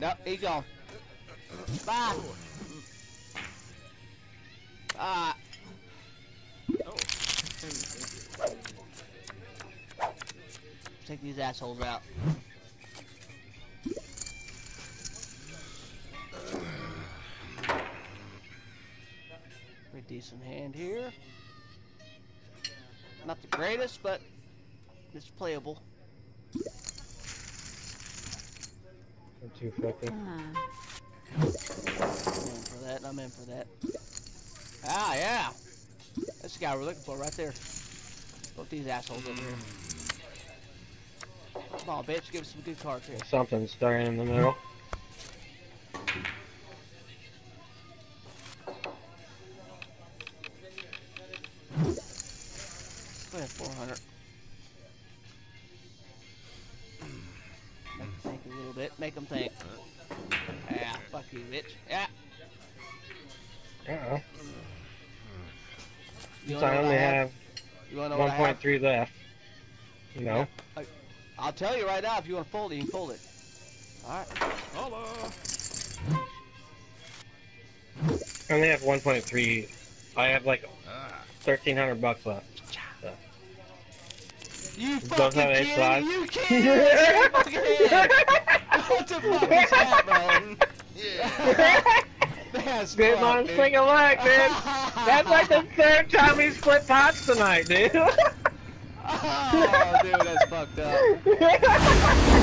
Nope, he's gone. Bye. Ah. Oh. Take these assholes out. Pretty decent hand here. Not the greatest, but it's playable. 250. I'm in for that. I'm in for that. Ah, yeah. That's the guy we're looking for right there. Both these assholes over here. Come on, bitch. Give us some good cards here. Something's starting in the middle. Go ahead, 400. Make them think a little bit. Make them think. Yeah, fuck you, bitch. Yeah. Uh-oh. You So I only have You wanna know what I have? 1.3 left. No. I'll tell you right now, if you want to fold it, you can fold it. Alright. Holla. I only have 1.3. I have like 1,300 bucks left. So. You Don't fucking have kidding? H5? You kidding? Fucking head. What the fuck is that, bro? That's Good fucked, on dude. swing of luck, dude. That's like the third time we split pots tonight, dude. Oh, dude, that's fucked up.